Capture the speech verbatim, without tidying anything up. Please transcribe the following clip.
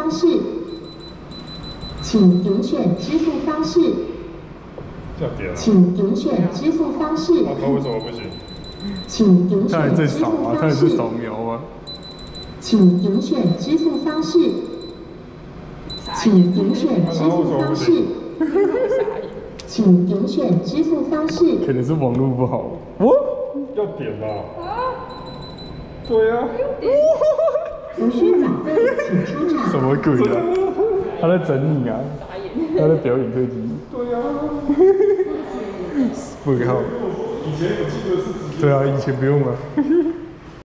方式，请点选支付方式。请点选支付方式。 啊，他为什么不行？ 请点选支付方式。 他也是扫描吗？ 请点选支付方式。请点选支付方式。请点选支付方式。 可能是网络不好。我要点吧。对呀。 无需缴费，请出场。 什么鬼啊？他在整你啊！他在表演特技。对呀。不好。以前我记得是。对啊，以前不用啊。